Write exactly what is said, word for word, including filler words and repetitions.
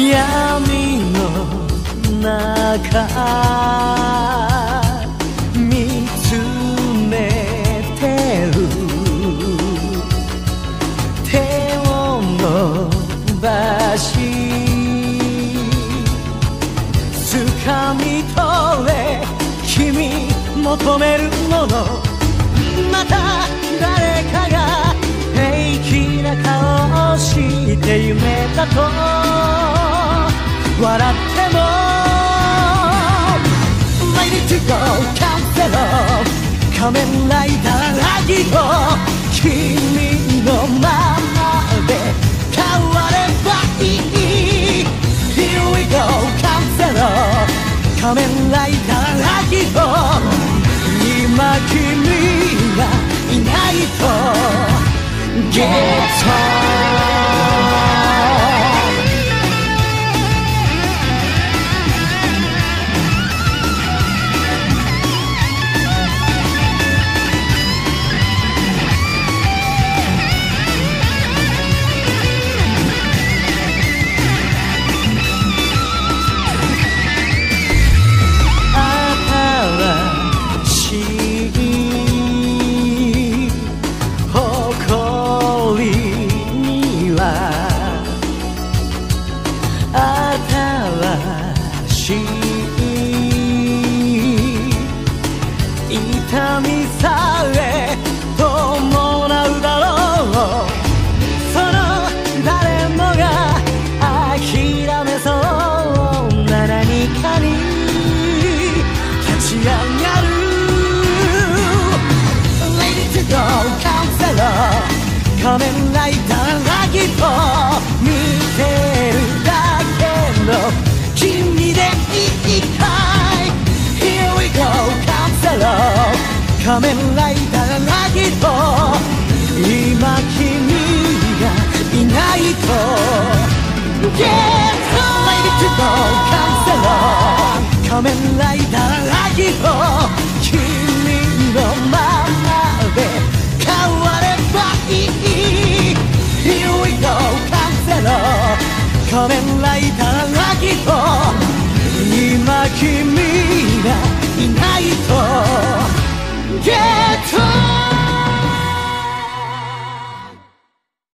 闇の中見つめてる手を伸ばし掴み取れ君求めるものまた誰かが平気な顔をして夢だと笑っても Ready to go カウンセロー仮面ライダーアギト君のままで変わればいい Here we go カウンセロー仮面ライダーアギト今君がいないと Get on痛みさえ伴うだろうその誰もが諦めそうな何かに立ち上がる Ready to go カウンセラー仮面ライダーアギト見てるだけの君でいいかい Here we go カウンセラー仮面ライダーアギト今君がいないと Get ready to go カウンセラー仮面ライダーアギト君のままで変わればいい Here we go カウンセラー仮面ライダーアギト今君がいないとGet on